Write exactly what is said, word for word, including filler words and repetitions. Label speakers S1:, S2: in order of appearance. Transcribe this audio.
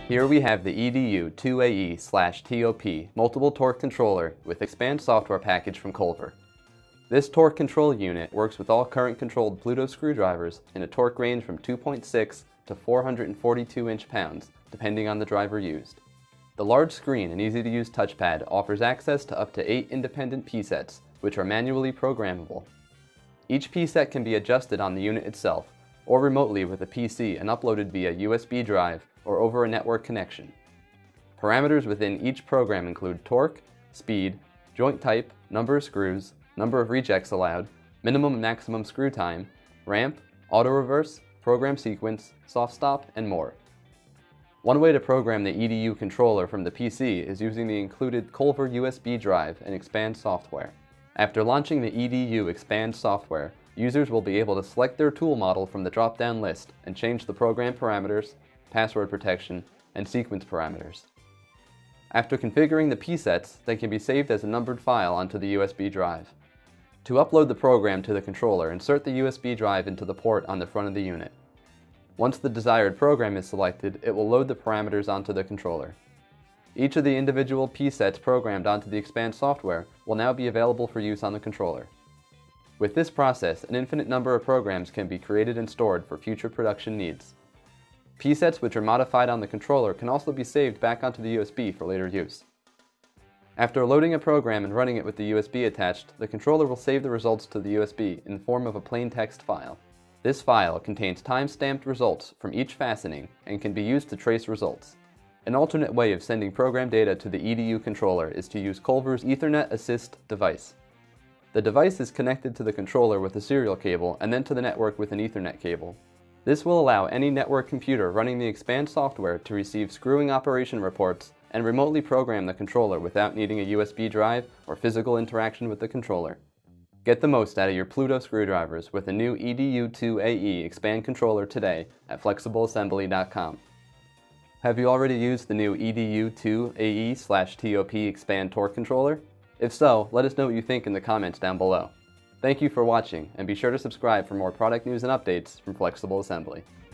S1: Here we have the E D U two A E slash T O P multiple torque controller with EXPAND software package from Kolver. This torque control unit works with all current controlled PLUTO screwdrivers in a torque range from two point six to four hundred forty-two inch-pounds, depending on the driver used. The large screen and easy-to-use touchpad offers access to up to eight independent P sets, which are manually programmable. Each P set can be adjusted on the unit itself, or remotely with a P C and uploaded via U S B drive or over a network connection. Parameters within each program include torque, speed, joint type, number of screws, number of rejects allowed, minimum and maximum screw time, ramp, auto reverse, program sequence, soft stop, and more. One way to program the E D U controller from the P C is using the included Kolver U S B drive and EXPAND software. After launching the E D U EXPAND software, users will be able to select their tool model from the drop-down list and change the program parameters, password protection, and sequence parameters. After configuring the P sets, they can be saved as a numbered file onto the U S B drive. To upload the program to the controller, insert the U S B drive into the port on the front of the unit. Once the desired program is selected, it will load the parameters onto the controller. Each of the individual P sets programmed onto the EXPAND software will now be available for use on the controller. With this process, an infinite number of programs can be created and stored for future production needs. P sets which are modified on the controller can also be saved back onto the U S B for later use. After loading a program and running it with the U S B attached, the controller will save the results to the U S B in the form of a plain text file. This file contains time-stamped results from each fastening and can be used to trace results. An alternate way of sending program data to the E D U controller is to use Kolver's Ethernet Assist device. The device is connected to the controller with a serial cable and then to the network with an Ethernet cable. This will allow any network computer running the EXPAND software to receive screwing operation reports and remotely program the controller without needing a U S B drive or physical interaction with the controller. Get the most out of your PLUTO screwdrivers with the new E D U two A E EXPAND controller today at flexible assembly dot com. Have you already used the new E D U two A E slash T O P EXPAND torque controller? If so, let us know what you think in the comments down below. Thank you for watching, and be sure to subscribe for more product news and updates from Flexible Assembly.